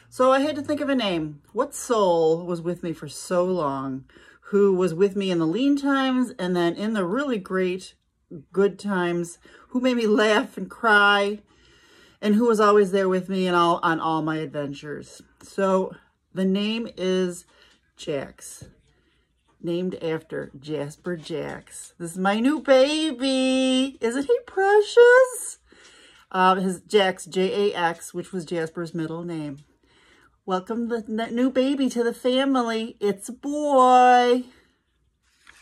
So I had to think of a name. What soul was with me for so long? Who was with me in the lean times and then in the really great good times? Who made me laugh and cry? And who was always there with me on all my adventures? So the name is Jax, named after Jasper Jax. This is my new baby. Isn't he precious? His Jax, J-A-X, which was Jasper's middle name. Welcome the new baby to the family. It's a boy.